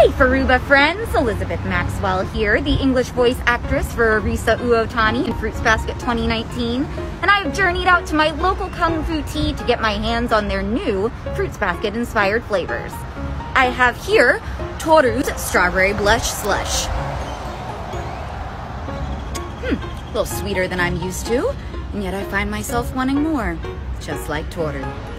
Hey Faruba friends, Elizabeth Maxwell here, the English voice actress for Arisa Uotani in Fruits Basket 2019, and I've journeyed out to my local Kung Fu tea to get my hands on their new Fruits Basket inspired flavors. I have here Toru's Strawberry Blush Slush. A little sweeter than I'm used to, and yet I find myself wanting more, just like Toru.